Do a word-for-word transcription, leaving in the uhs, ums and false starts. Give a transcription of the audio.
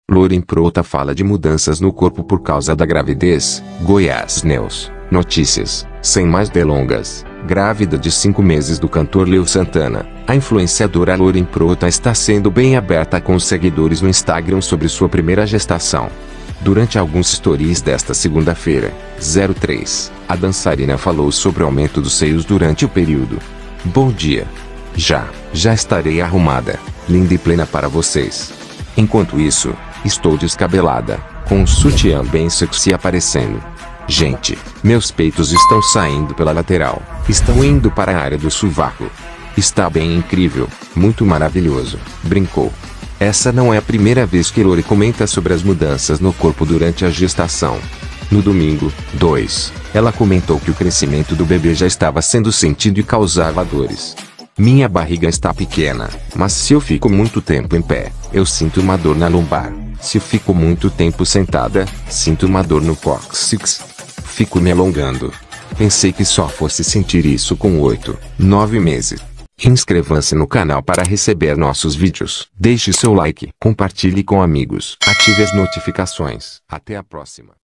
Loren Prota fala de mudanças no corpo por causa da gravidez. Goiás News. Notícias. Sem mais delongas. Grávida de cinco meses do cantor Léo Santana, a influenciadora Loren Prota está sendo bem aberta com os seguidores no Instagram sobre sua primeira gestação. Durante alguns stories desta segunda-feira, zero três, a dançarina falou sobre o aumento dos seios durante o período. Bom dia. Já, já estarei arrumada, linda e plena para vocês. Enquanto isso, estou descabelada, com um sutiã bem sexy aparecendo. Gente, meus peitos estão saindo pela lateral, estão indo para a área do sovaco. Está bem incrível, muito maravilhoso, brincou. Essa não é a primeira vez que Loren comenta sobre as mudanças no corpo durante a gestação. No domingo, dois, ela comentou que o crescimento do bebê já estava sendo sentido e causava dores. Minha barriga está pequena, mas se eu fico muito tempo em pé, eu sinto uma dor na lombar. Se eu fico muito tempo sentada, sinto uma dor no cóccix. Fico me alongando. Pensei que só fosse sentir isso com oito, nove meses. Inscreva-se no canal para receber nossos vídeos. Deixe seu like, compartilhe com amigos, ative as notificações. Até a próxima.